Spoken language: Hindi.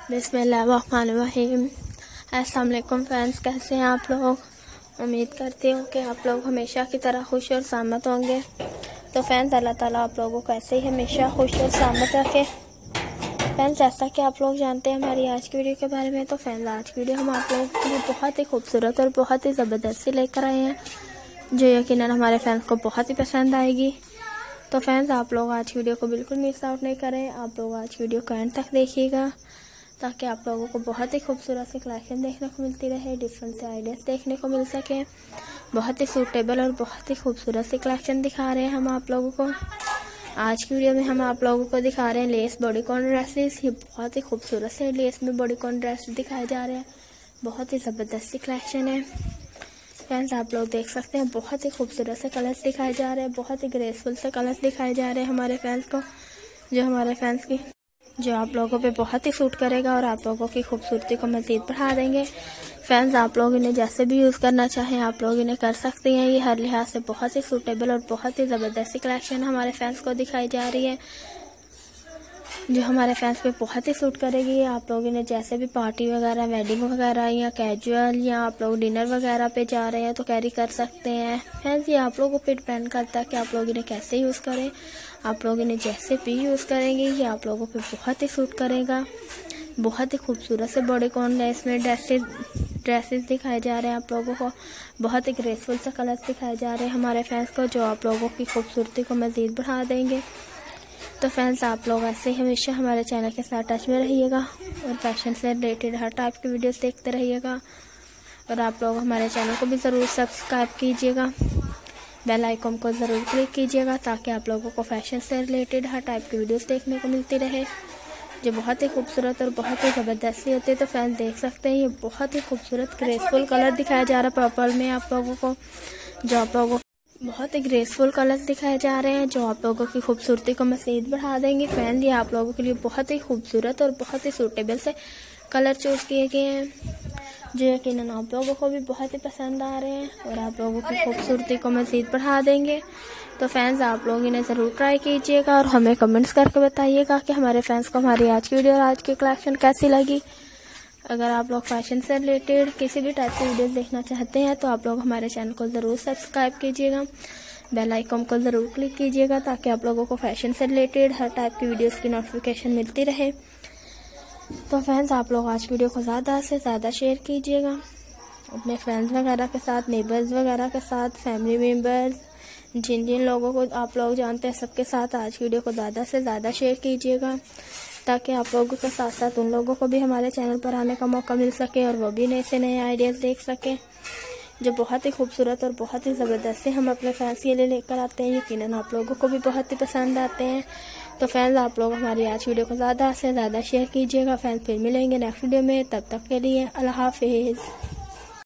बिस्मिल्लाहिर्रहमानिर्रहीम। अस्सलाम वालेकुम फ्रेंड्स, कैसे हैं आप लोग। उम्मीद करती हूँ कि आप लोग हमेशा की तरह खुश और सलामत होंगे। तो फ्रेंड्स, अल्लाह ताला आप लोगों को ऐसे ही हमेशा खुश और सलामत रखे। फ्रेंड्स, जैसा कि आप लोग जानते हैं हमारी आज की वीडियो के बारे में, तो फ्रेंड्स आज की वीडियो हम आप लोगों के लिए बहुत ही खूबसूरत और बहुत ही ज़बरदस्त लेकर आए हैं, जो यकीनन हमारे फ्रेंड्स को बहुत ही पसंद आएगी। तो फ्रेंड्स, आप लोग आज की वीडियो को बिल्कुल मिस आउट नहीं करें। आप लोग आज की वीडियो को एंड तक देखिएगा, ताकि आप लोगों को बहुत ही खूबसूरत सी कलेक्शन देखने को मिलती रहे, डिफरेंट से आइडियाज़ देखने को मिल सके। बहुत ही सूटेबल और बहुत ही खूबसूरत सी कलेक्शन दिखा रहे हैं हम आप लोगों को। आज की वीडियो में हम आप लोगों को दिखा रहे हैं लेस बॉडीकॉन ड्रेसेस। ये बहुत ही खूबसूरत से लेस में बॉडीकॉन ड्रेस दिखाए जा रहे हैं। बहुत ही ज़बरदस्त सी कलेक्शन है फ्रेंड्स, आप लोग देख सकते हैं। बहुत ही खूबसूरत से कलर्स दिखाए जा रहे हैं, बहुत ही ग्रेसफुल से कलर्स दिखाए जा रहे हैं हमारे फैंस को, जो आप लोगों पे बहुत ही सूट करेगा और आप लोगों की खूबसूरती को मज़ीद बढ़ा देंगे। फ्रेंड्स, आप लोग इन्हें जैसे भी यूज़ करना चाहें आप लोग इन्हें कर सकते हैं। ये हर लिहाज से बहुत ही सूटेबल और बहुत ही ज़बरदस्त कलेक्शन हमारे फैंस को दिखाई जा रही है, जो हमारे फैंस पे बहुत ही सूट करेगी। आप लोग इन्हें जैसे भी पार्टी वगैरह, वेडिंग वगैरह या कैजुअल या आप लोग डिनर वगैरह पे जा रहे हैं तो कैरी कर सकते हैं। फ्रेंड्स, ये आप लोगों पे डिपेंड करता है कि आप लोग इन्हें कैसे यूज़ करें। आप लोग इन्हें जैसे भी यूज़ करेंगे ये आप लोगों पे बहुत ही सूट करेगा। बहुत ही खूबसूरत से बॉडीकॉन लेस में ड्रेसेस दिखाए जा रहे हैं आप लोगों को। बहुत ही ग्रेसफुल से कलर्स दिखाए जा रहे हैं हमारे फैंस को, जो आप लोगों की खूबसूरती को मज़ीद बढ़ा देंगे। तो फ्रेंड्स, आप लोग ऐसे ही हमेशा हमारे चैनल के साथ टच में रहिएगा और फैशन से रिलेटेड हर टाइप की वीडियोस देखते रहिएगा। और आप लोग हमारे चैनल को भी ज़रूर सब्सक्राइब कीजिएगा, बेल आइकन को ज़रूर क्लिक कीजिएगा, ताकि आप लोगों को फैशन से रिलेटेड हर टाइप की वीडियोस देखने को मिलती रहे, जो बहुत ही खूबसूरत और बहुत ही ज़बरदस्त होती है। तो फ्रेंड्स, देख सकते हैं ये बहुत ही खूबसूरत ग्रेसफुल कलर दिखाया जा रहा है पर्पल में आप लोगों को, जो आप लोगों बहुत ही ग्रेसफुल कलर्स दिखाए जा रहे हैं, जो आप लोगों की खूबसूरती को मज़ीद बढ़ा देंगे। फ्रेंड, ये आप लोगों के लिए बहुत ही खूबसूरत और बहुत ही सूटेबल से कलर चूज़ किए गए हैं, जो यकीनन आप लोगों को भी बहुत ही पसंद आ रहे हैं और आप लोगों की खूबसूरती को मज़ीद बढ़ा देंगे। तो फ्रेंड्स, आप लोग इन्हें ज़रूर ट्राई कीजिएगा और हमें कमेंट्स करके बताइएगा कि हमारे फ्रेंड्स को हमारी आज की वीडियो और आज की कलेक्शन कैसी लगी। अगर आप लोग फैशन से रिलेटेड किसी भी टाइप की वीडियोस देखना चाहते हैं तो आप लोग हमारे चैनल को ज़रूर सब्सक्राइब कीजिएगा, बेल आइकन को ज़रूर क्लिक कीजिएगा, ताकि आप लोगों को फैशन से रिलेटेड हर टाइप की वीडियोस की नोटिफिकेशन मिलती रहे। तो फ्रेंड्स, आप लोग आज वीडियो को ज़्यादा से ज़्यादा शेयर कीजिएगा अपने फ्रेंड्स वगैरह के साथ, नेबर्स वगैरह के साथ, फैमिली मेम्बर्स, जिन जिन लोगों को आप लोग जानते हैं सबके साथ आज वीडियो को ज़्यादा से ज़्यादा शेयर कीजिएगा, ताकि आप लोगों के साथ साथ उन लोगों को भी हमारे चैनल पर आने का मौका मिल सके और वो भी नए से नए आइडियाज़ देख सकें, जो बहुत ही खूबसूरत और बहुत ही ज़बरदस्त हम अपने फैंस के लिए लेकर आते हैं। यकीनन आप लोगों को भी बहुत ही पसंद आते हैं। तो फ्रेंड्स, आप लोग हमारी आज वीडियो को ज़्यादा से ज़्यादा शेयर कीजिएगा। फ्रेंड्स, फिर मिलेंगे नेक्स्ट वीडियो में, तब तक के लिए अल्लाह हाफिज़।